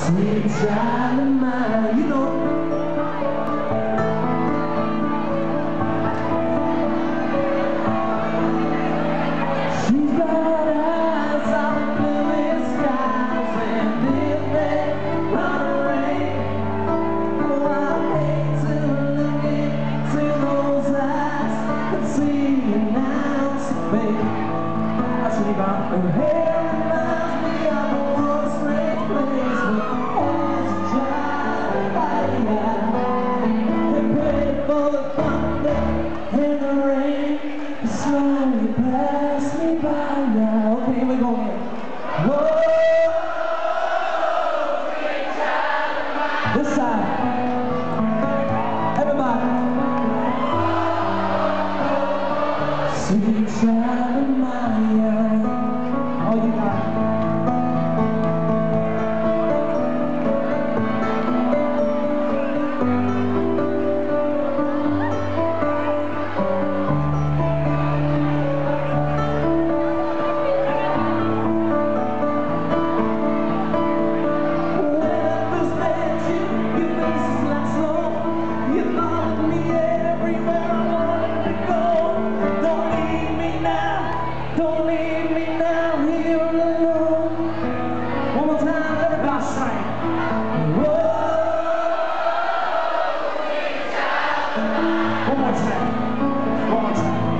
Sweet child of mine, you know. She's got eyes on blue skies and if they run rain. Oh, I hate to look into those eyes and see you now, so baby. I should leave out her hair reminds me of a once great place where I was a child. They prayed for the thunder and the rain to slowly pass me by now. Okay, here we go again. Whoa, this side. Everybody. Sweet child of mine. All you got. Don't leave me now here alone. One more time, everybody sing. Whoa, one more time, one more time.